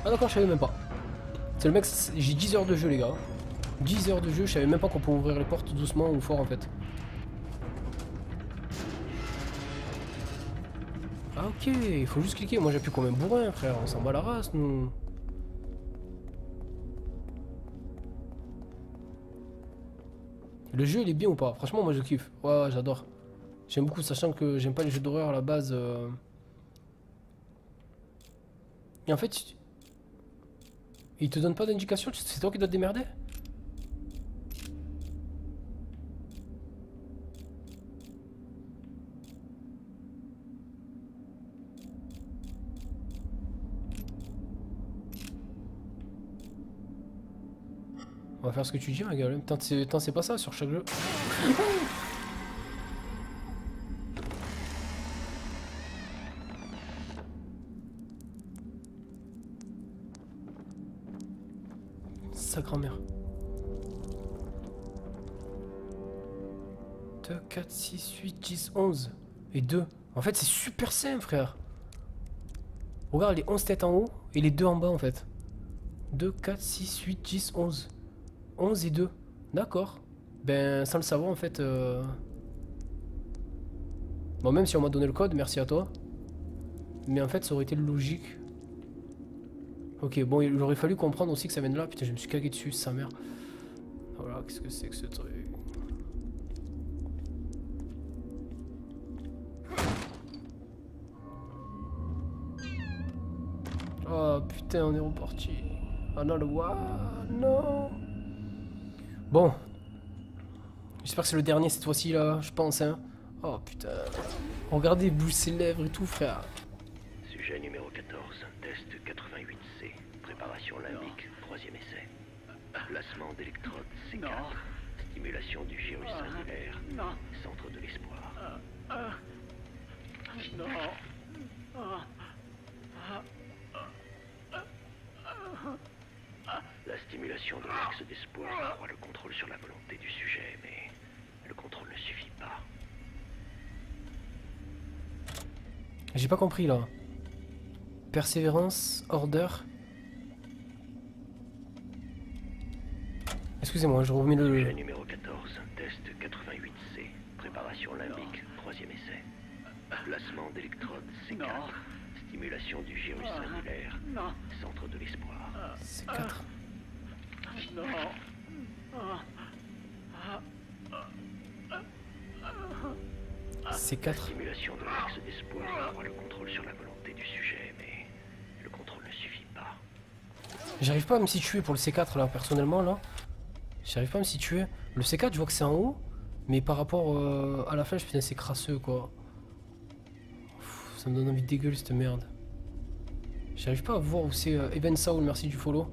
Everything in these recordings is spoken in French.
Ah d'accord, je savais même pas. C'est le mec, j'ai 10 heures de jeu les gars. 10 heures de jeu, je savais même pas qu'on pouvait ouvrir les portes doucement ou fort en fait. Ah ok, il faut juste cliquer. Moi j'appuie comme un bourrin frère, on s'en bat la race nous. Le jeu il est bien ou pas? Franchement moi je kiffe. Ouais, j'adore. J'aime beaucoup, sachant que j'aime pas les jeux d'horreur à la base. Et en fait, il te donne pas d'indication, c'est toi qui dois te démerder? On va faire ce que tu dis ma gueule. Tant c'est pas ça sur chaque jeu. Sa grand-mère. 2, 4, 6, 8, 10, 11. Et 2. En fait c'est super simple frère. Regarde les 11 têtes en haut et les 2 en bas en fait. 2, 4, 6, 8, 10, 11. 11 et 2. D'accord. Ben sans le savoir en fait. Bon même si on m'a donné le code, merci à toi. Mais en fait ça aurait été logique. Ok bon il aurait fallu comprendre aussi que ça vient de là. Putain je me suis cagué dessus sa mère. Voilà qu'est-ce que c'est que ce truc. Oh putain on est reparti. Ah non le what? Non. Bon. J'espère que c'est le dernier cette fois-ci là, je pense hein. Oh putain. Regardez, il bouge ses lèvres et tout frère. Sujet numéro 14, test 88C. Préparation limbique, troisième essai. Placement d'électrode C4. Stimulation du gyrus singulaire. Centre de l'espoir. La stimulation de l'axe d'espoir accroît le contrôle sur la volonté du sujet, mais le contrôle ne suffit pas. J'ai pas compris là. Persévérance, order. Excusez-moi, je remets le... Sujet numéro 14, test 88C. Préparation limbique, troisième essai. Placement d'électrode C4. Stimulation du gyrus singulaire. Centre de l'espoir. C'est 4. C'est 4. Stimulation de l'axe d'espoir accroît le contrôle sur la volonté du sujet, mais le contrôle ne suffit pas. J'arrive pas à me situer pour le C4 là, personnellement là. J'arrive pas à me situer. Le C4, je vois que c'est en haut. Mais par rapport à la flèche, putain, c'est crasseux quoi. Pff, ça me donne envie de dégueuler cette merde. J'arrive pas à voir où c'est Eben Saul, merci du follow.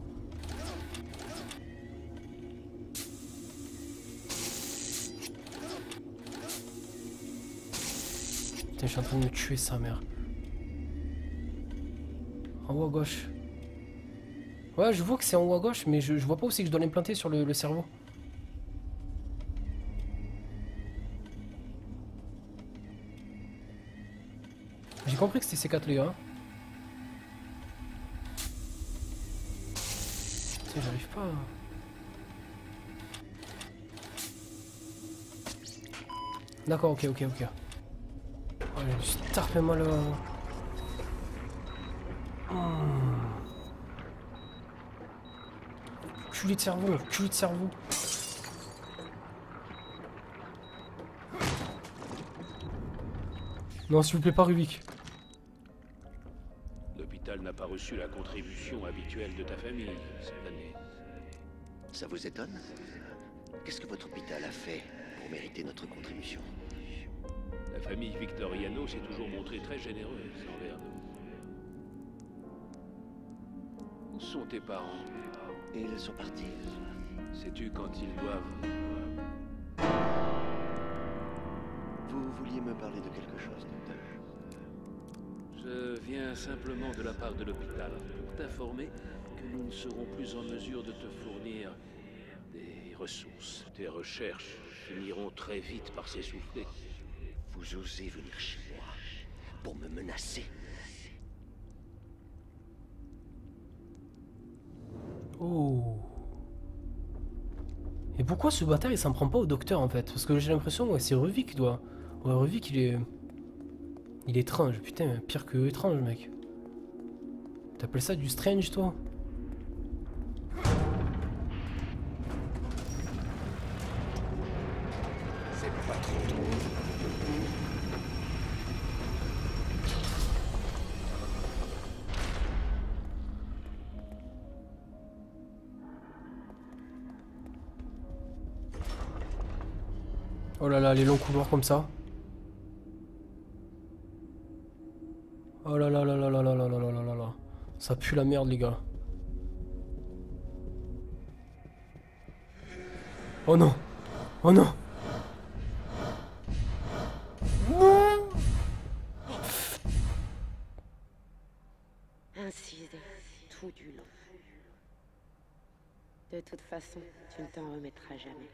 Putain, je suis en train de me tuer sa mère. En haut à gauche. Ouais, je vois que c'est en haut à gauche, mais je vois pas où c'est que je dois l'implanter sur le cerveau. J'ai compris que c'était C4 les gars. Putain, j'arrive pas. D'accord, ok. Oh, j'ai juste tarpé mal. Culé de cerveau. Non, s'il vous plaît, pas Rubik. L'hôpital n'a pas reçu la contribution habituelle de ta famille cette année. Ça vous étonne? Qu'est-ce que votre hôpital a fait pour mériter notre contribution? La famille Victoriano s'est toujours montrée très généreuse envers nous. Où sont tes parents? Ils sont partis. Sais-tu quand ils doivent... Vous vouliez me parler de quelque chose, docteur? Je viens simplement de la part de l'hôpital pour t'informer que nous ne serons plus en mesure de te fournir des ressources. Tes recherches finiront très vite par s'essouffler. Vous osez venir chez moi pour me menacer? Oh. Et pourquoi ce bâtard il s'en prend pas au docteur en fait? Parce que j'ai l'impression ouais, c'est Ruvik qui doit. Ouais, Ruvik il est. Il est étrange, putain, pire que étrange mec. T'appelles ça du strange toi? C'est pas trop tôt. Oh là là, les longs couloirs comme ça. Oh là là là là là là là là là là là. Ça pue la merde les gars. Oh non. Oh non. Non. Ainsi tout du long. De toute façon, tu ne t'en remettras jamais.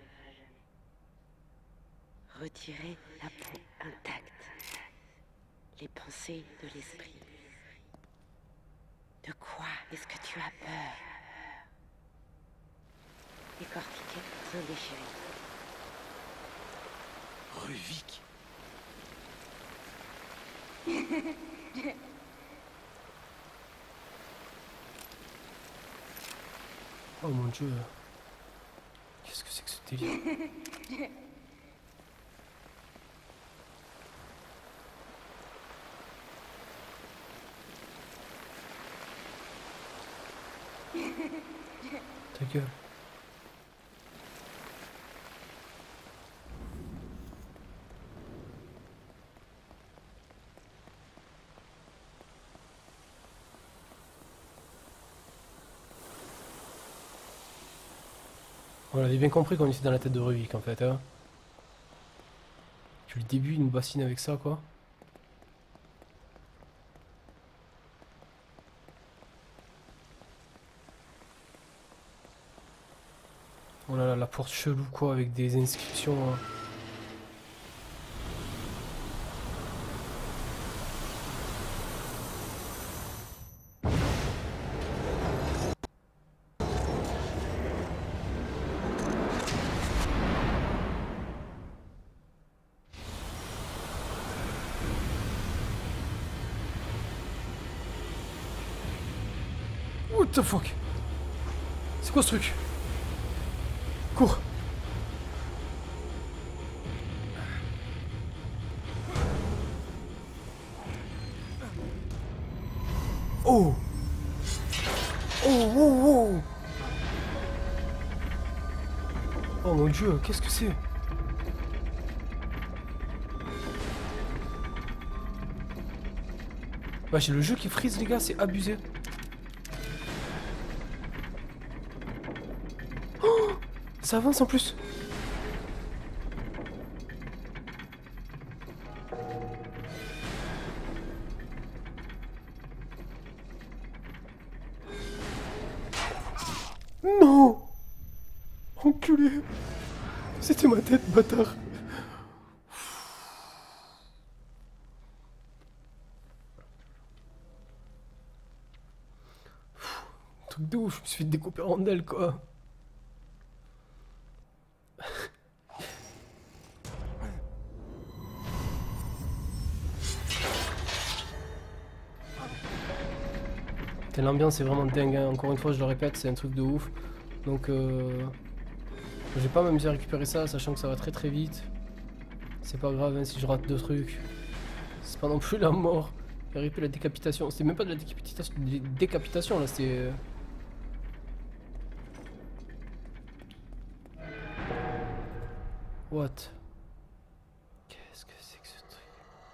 Retirer la peau intacte. Les pensées de l'esprit. De quoi est-ce que tu as peur? Décortiquer sans déchirer. Ruvik. Oh mon dieu. Qu'est-ce que c'est que ce délire? Ta gueule. On avait bien compris qu'on était dans la tête de Ruvik en fait. Hein. Depuis le début, il nous bassine avec ça quoi. Oh là là, la porte chelou quoi, avec des inscriptions. Hein. What the fuck? C'est quoi ce truc? Cours! Oh! Oh, oh, oh! Oh mon dieu, qu'est-ce que c'est? Bah j'ai le jeu qui freeze les gars, c'est abusé. Oh, ça avance en plus. Non! Enculé! C'était ma tête, bâtard! Truc de ouf, je me suis fait découper en rondelles quoi! L'ambiance est vraiment dingue, hein. Encore une fois je le répète, c'est un truc de ouf. Donc j'ai pas m'amusé à récupérer ça, sachant que ça va très très vite. C'est pas grave hein, si je rate deux trucs. C'est pas non plus la mort. RIP la décapitation. C'était même pas de la décapitation là, c'était... What? Qu'est-ce que c'est que ce truc?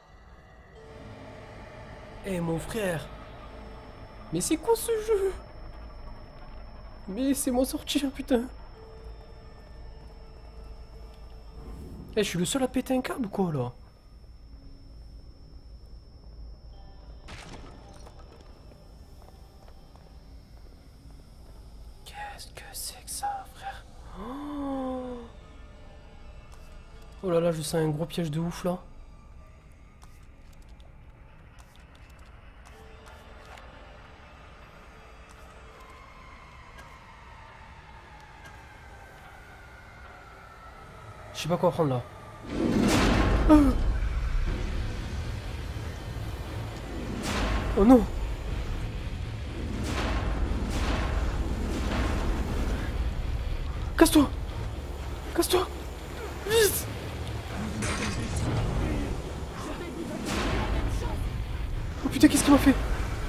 Eh mon frère! Mais c'est quoi ce jeu? Mais laissez-moi sortir, putain. Eh, je suis le seul à péter un câble ou quoi, là? Qu'est-ce que c'est que ça, frère? Oh là là, je sens un gros piège de ouf, là. Je sais pas quoi prendre là. Oh non. Casse-toi. Casse-toi. Vite. Oh putain, qu'est-ce qu'il m'a fait?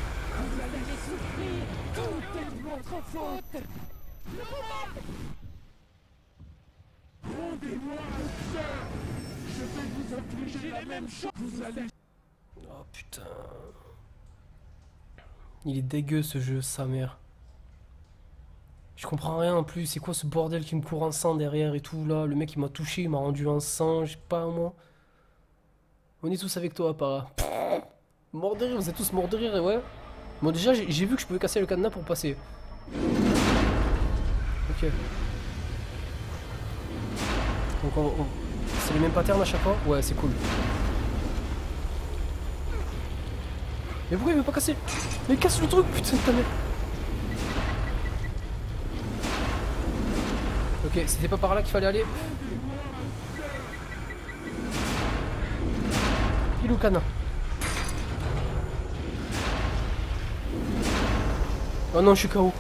Oh putain. Il est dégueu ce jeu, sa mère. Je comprends rien en plus, c'est quoi ce bordel qui me court en sang derrière et tout là? Le mec il m'a touché, il m'a rendu en sang, je sais pas moi. On est tous avec toi, Para. Mort de rire, vous êtes tous morts de rire, ouais. Bon déjà j'ai vu que je pouvais casser le cadenas pour passer. Ok. Donc c'est le même pattern à chaque fois? Ouais, c'est cool. Mais pourquoi il veut pas casser? Mais casse le truc, putain de ta mère. Ok, c'était pas par là qu'il fallait aller. Il est où, Cana? Oh non, je suis KO.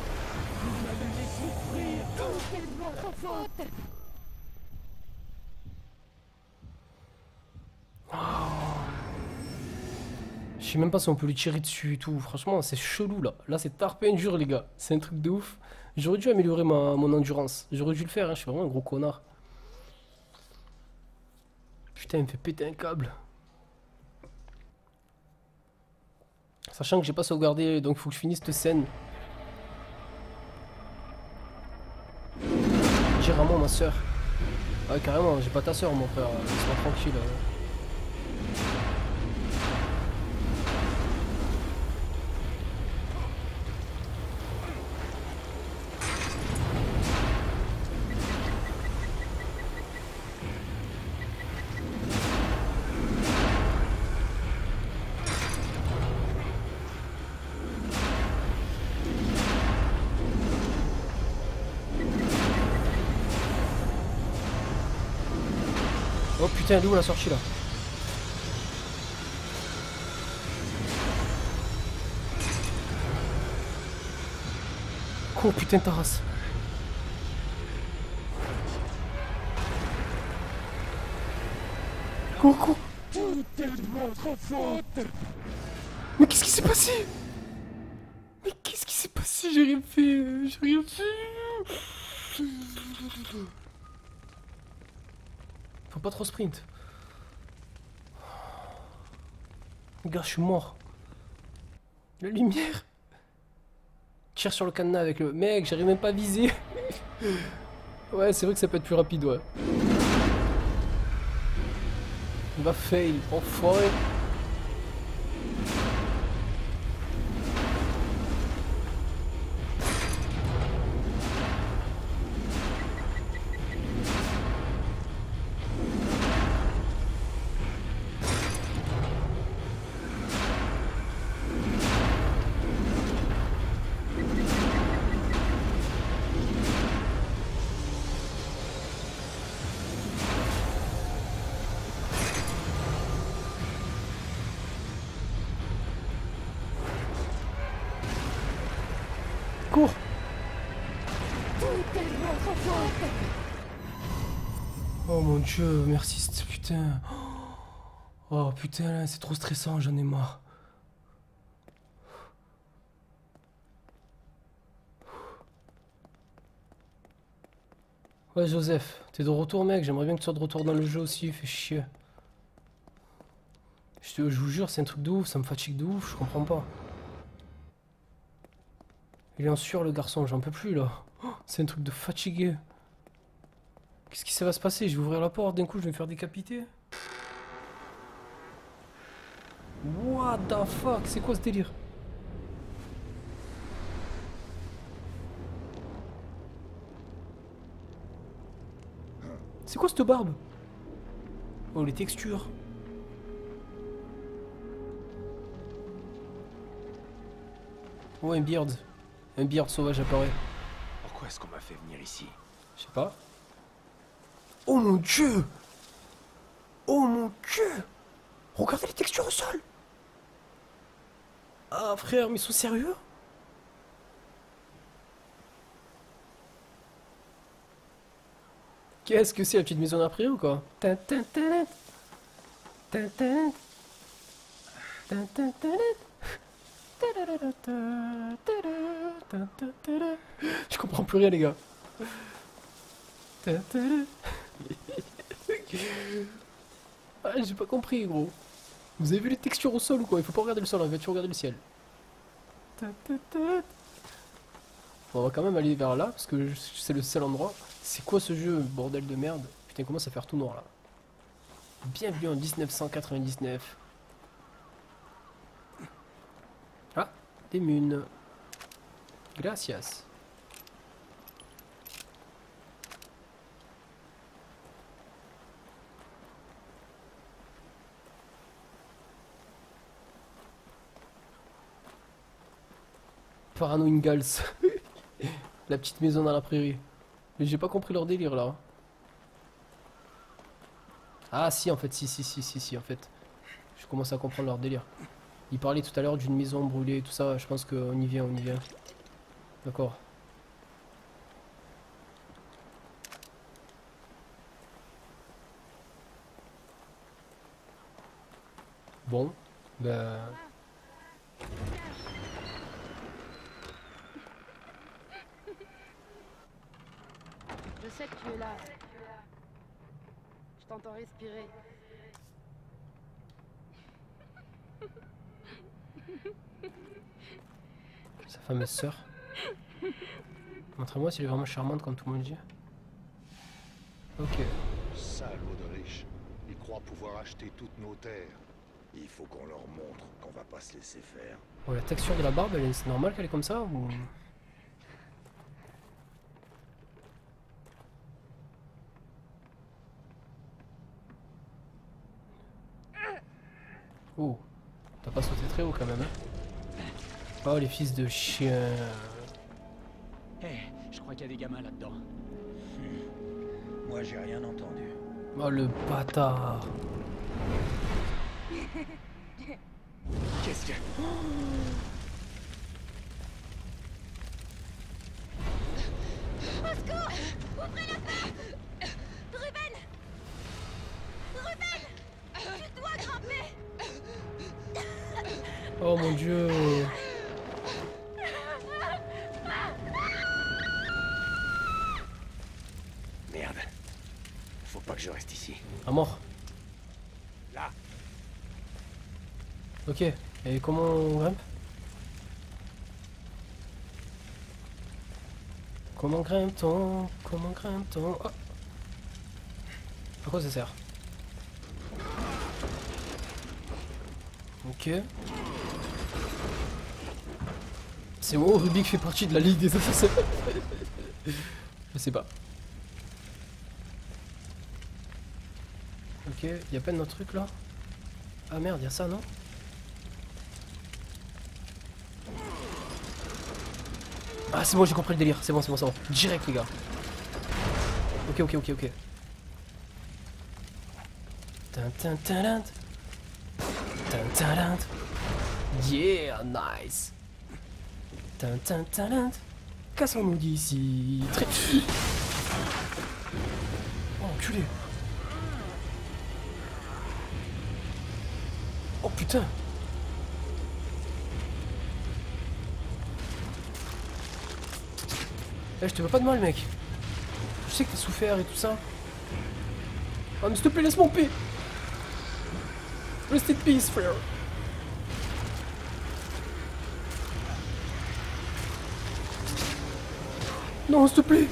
Je sais même pas si on peut lui tirer dessus et tout. Franchement, c'est chelou là. Là, c'est tarpé injure, les gars. C'est un truc de ouf. J'aurais dû améliorer mon endurance. J'aurais dû le faire, hein. Je suis vraiment un gros connard. Putain, il me fait péter un câble. Sachant que j'ai pas sauvegardé, donc faut que je finisse cette scène. Dire à moi, ma soeur. Ah, carrément, j'ai pas ta soeur, mon frère. Laisse-moi tranquille. Oh putain, elle est où la sortie là? Oh putain ta race. Cours, cours. Tout est de votre faute. Mais qu'est-ce qui s'est passé? Mais qu'est-ce qui s'est passé? J'ai rien fait. J'ai rien fait. Faut pas trop sprint. Les gars, je suis mort. La lumière. Tire sur le cadenas avec le... Mec, j'arrive même pas à viser. Ouais, c'est vrai que ça peut être plus rapide, ouais. Il va fail, enfoiré. Cours. Oh mon dieu, merci, putain. Oh putain, c'est trop stressant, j'en ai marre. Ouais, Joseph, t'es de retour, mec. J'aimerais bien que tu sois de retour dans le jeu aussi, fais chier. Je vous jure, c'est un truc de ouf, ça me fatigue de ouf, je comprends pas. Il est en sueur, le garçon, j'en peux plus là. Oh, c'est un truc de fatigué. Qu'est-ce qui va se passer? Je vais ouvrir la porte, d'un coup je vais me faire décapiter. What the fuck? C'est quoi ce délire? C'est quoi cette barbe? Oh, les textures. Oh, un beard. Un beard sauvage apparaît. Pourquoi est-ce qu'on m'a fait venir ici? Je sais pas. Oh mon dieu! Oh mon dieu! Regardez les textures au sol! Ah frère, mais ils sont sérieux? Qu'est-ce que c'est la petite maison d'après ou quoi? Tin, tin, tin, tin, tin, tin, tin, tin, je comprends plus rien les gars. Ah, j'ai pas compris gros. Vous avez vu les textures au sol ou quoi? Il faut pas regarder le sol, il faut regarder le ciel. Bon, on va quand même aller vers là parce que c'est le seul endroit. C'est quoi ce jeu, bordel de merde? Putain, il commence à faire tout noir là. Bienvenue en 1999. Ah, des munes. Gracias. Parano Ingalls. La petite maison dans la prairie. Mais j'ai pas compris leur délire là. Ah si en fait, si en fait. Je commence à comprendre leur délire. Ils parlaient tout à l'heure d'une maison brûlée et tout ça, je pense qu'on y vient, on y vient. D'accord. Bon, ben... Je sais que tu es là. Je t'entends respirer. Sa fameuse sœur. Montrez-moi si elle est vraiment charmante comme tout le monde dit. Ok. Salauds de riches. Ils croient pouvoir acheter toutes nos terres. Il faut qu'on leur montre qu'on va pas se laisser faire. Bon, la texture de la barbe, c'est normal qu'elle est comme ça ou... Oh, t'as pas sauté très haut quand même, hein. Oh, les fils de chiens. Je crois qu'il y a des gamins là-dedans. Moi, j'ai rien entendu. Oh, le bâtard. Qu'est-ce que... Au secours! Ouvrez la porte! Ruben! Ruben! Tu dois grimper! Oh mon dieu. Merde. Faut pas que je reste ici. À mort. Là. Ok, et comment on grimpe? Comment grimpe-t-on? Comment grimpe-t-on? Oh. À quoi ça sert? Ok. C'est bon, Rubik fait partie de la Ligue des Assassins. Je sais pas. Ok, y a pas de notre truc là? Ah merde, y a ça non? Ah c'est bon, j'ai compris le délire, c'est bon, c'est bon, c'est bon. Direct les gars. Ok. Tin. Yeah, nice. Tin. Cassons-nous d'ici. Très... Oh, enculé. Oh putain. Eh, je te veux pas de mal, mec. Je sais que t'as souffert et tout ça. Oh, mais s'il te plaît, laisse-moi en paix. Rest in peace, frère. Non, s'il te plaît.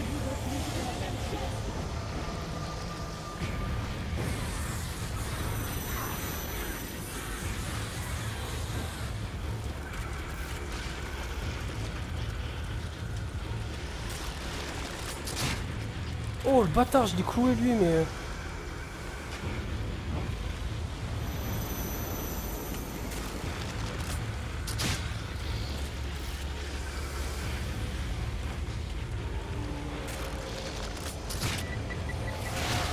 Oh, le bâtard, je l'ai cloué lui, mais...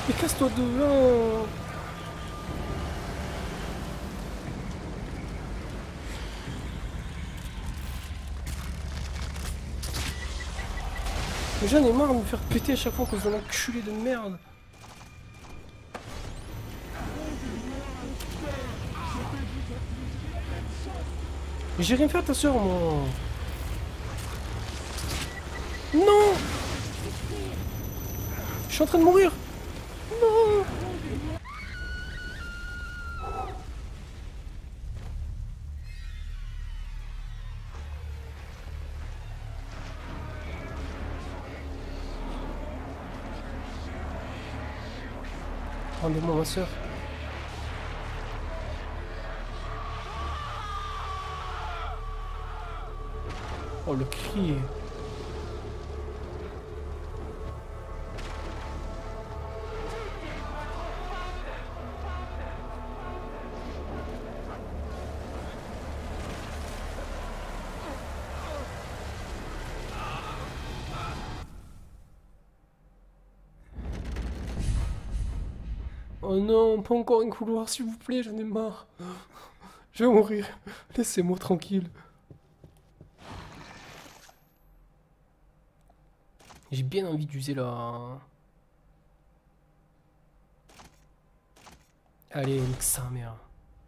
Mais casse-toi de là. Mais j'en ai marre de me faire péter à chaque fois que vous en enculé de merde. Mais j'ai rien fait à ta soeur, moi. Non! Je suis en train de mourir. Non! Rendez-moi ma soeur. Oh le cri. Oh non, pas encore un couloir, s'il vous plaît, j'en ai marre. Je vais mourir. Laissez-moi tranquille. J'ai bien envie d'user la... Allez, nique sa mère.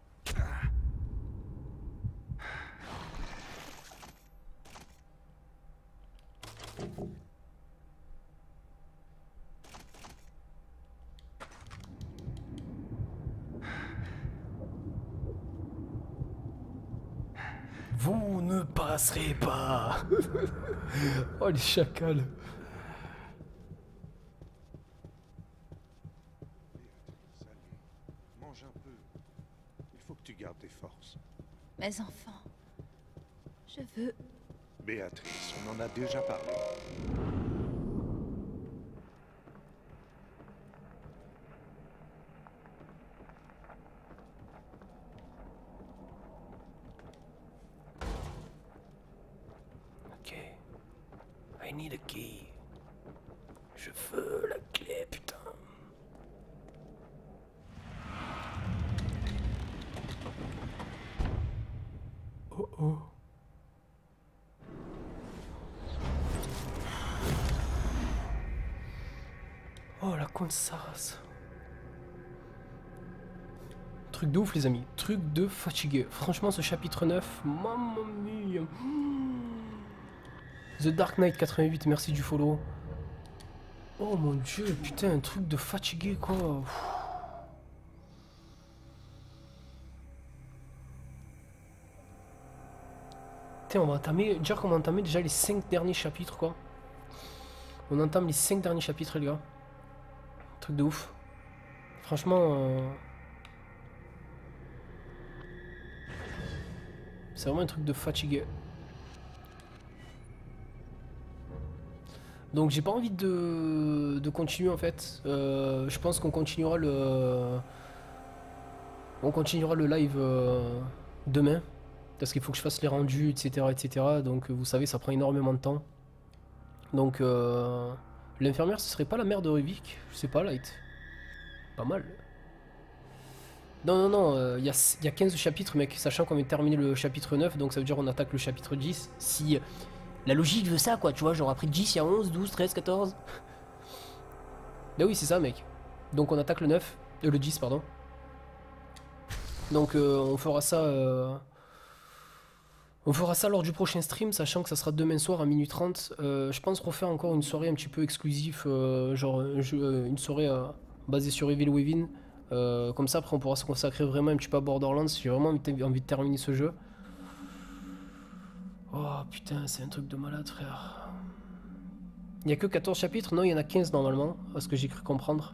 Vous ne passerez pas. Oh les chacals. Mange un peu. Il faut que tu gardes tes forces. Mes enfants, je veux... Béatrice, on en a déjà parlé. Ok. I need a key. Je veux la clé, putain. Oh oh. Oh la con de sa race. Truc de ouf les amis, truc de fatigué. Franchement ce chapitre 9, mamma mia. The Dark Knight 88, merci du follow. Oh mon dieu, putain, un truc de fatigué quoi. Putain, on va entamer, dire qu'on va entamer déjà les 5 derniers chapitres quoi. On entame les 5 derniers chapitres les gars. Truc de ouf. Franchement... c'est vraiment un truc de fatigué. Donc j'ai pas envie de continuer en fait. Je pense qu'on continuera le... On continuera le live demain. Parce qu'il faut que je fasse les rendus, etc. etc. Donc vous savez, ça prend énormément de temps. Donc l'infirmière, ce serait pas la mère de Ruvik? Je sais pas, Light. Pas mal. Non, non, non, il y a 15 chapitres, mec, sachant qu'on vient de terminer le chapitre 9, donc ça veut dire qu'on attaque le chapitre 10. Si la logique veut ça, quoi, tu vois, genre après 10, il y a 11, 12, 13, 14. Bah oui, c'est ça, mec. Donc on attaque le 9, le 10, pardon. Donc on fera ça... On fera ça lors du prochain stream, sachant que ça sera demain soir à minuit 30. Je pense refaire encore une soirée un petit peu exclusive, genre une soirée basée sur Evil Within. Comme ça après on pourra se consacrer vraiment un petit peu à Borderlands. J'ai vraiment envie de terminer ce jeu. Oh putain, c'est un truc de malade frère. Il n'y a que 14 chapitres? Non, il y en a 15 normalement, à ce que j'ai cru comprendre.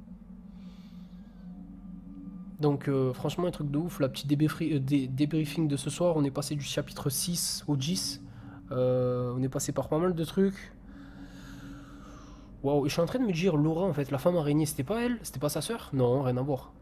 Donc franchement un truc de ouf. La petite débriefing de ce soir, on est passé du chapitre 6 au 10. On est passé par pas mal de trucs. Waouh, je suis en train de me dire, Laura, en fait, la femme araignée, c'était pas elle? C'était pas sa sœur? Non, rien à voir.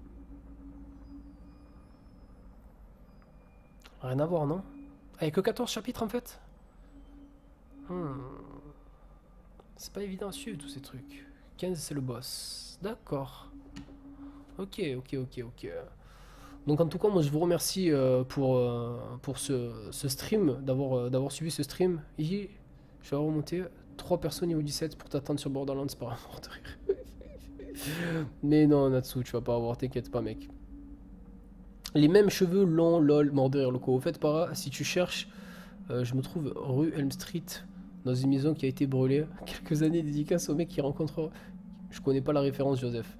Rien à voir, non? Ah, y'a que 14 chapitres, en fait? C'est pas évident à suivre, tous ces trucs. 15 c'est le boss. D'accord. Ok. Donc en tout cas, moi je vous remercie pour ce stream, d'avoir suivi ce stream. Et je vais remonter 3 personnes niveau 17 pour t'attendre sur Borderlands par rapport de rire. Mais non, Natsu, tu vas pas avoir, t'inquiète pas, mec. Les mêmes cheveux longs, lol, mort de rire, loco. Au fait, para, si tu cherches, je me trouve rue Elm Street, dans une maison qui a été brûlée. Quelques années dédicace au mec qui rencontre. Je connais pas la référence, Joseph.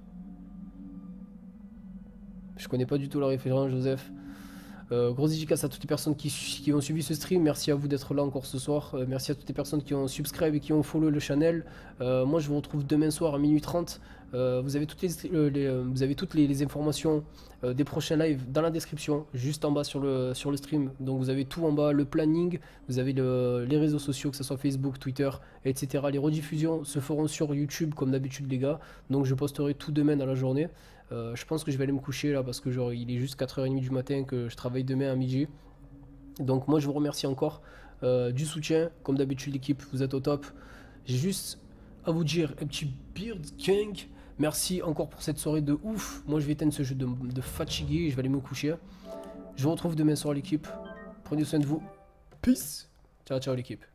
Je connais pas du tout la référence, Joseph. Grosse dédicace à toutes les personnes qui ont suivi ce stream. Merci à vous d'être là encore ce soir. Merci à toutes les personnes qui ont subscribe et qui ont follow le channel. Moi, je vous retrouve demain soir à minuit 30. Vous avez toutes les informations des prochains lives dans la description, juste en bas sur le stream. Donc vous avez tout en bas, le planning, vous avez les réseaux sociaux, que ce soit Facebook, Twitter, etc. Les rediffusions se feront sur YouTube comme d'habitude, les gars. Donc je posterai tout demain dans la journée. Je pense que je vais aller me coucher là parce que genre il est juste 4h30 du matin, que je travaille demain à midi. Donc moi je vous remercie encore du soutien. Comme d'habitude l'équipe, vous êtes au top. J'ai juste à vous dire un petit Beard King. Merci encore pour cette soirée de ouf. Moi je vais éteindre ce jeu de fatigué et je vais aller me coucher. Je vous retrouve demain soir l'équipe. Prenez soin de vous. Peace. Ciao ciao l'équipe.